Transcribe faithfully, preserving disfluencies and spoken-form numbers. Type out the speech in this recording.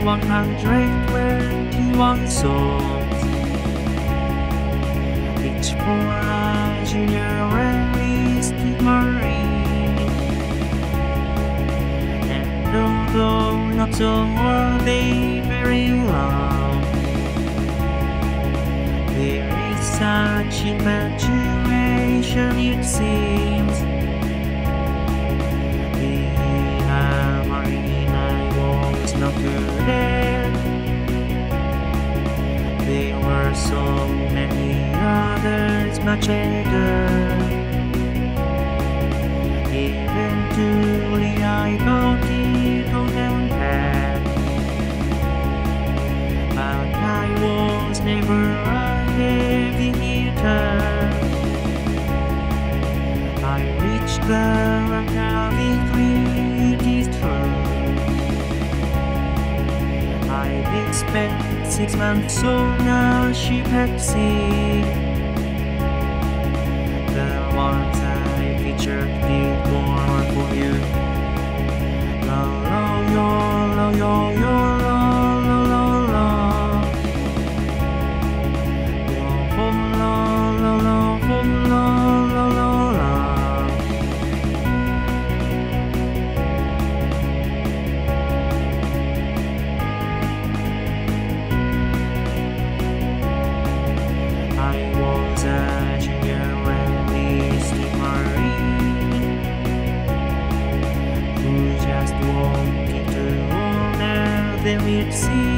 one hundred twenty-one songs, each for a junior enlisted marine. And although not so were they very long, there is such infatuation, it seems. Being a marine, I was not good at. There were so many others much better. Eventually I got it on down pat, but I was never a heavy hitter. I reached the rank of victory, it is true. I did spend six months on a ship at sea. The ones I featured did more for you. La la la la la la la la la. La la la la la la la. I was a junior enlisted marine who just wanted to honor them, it seems.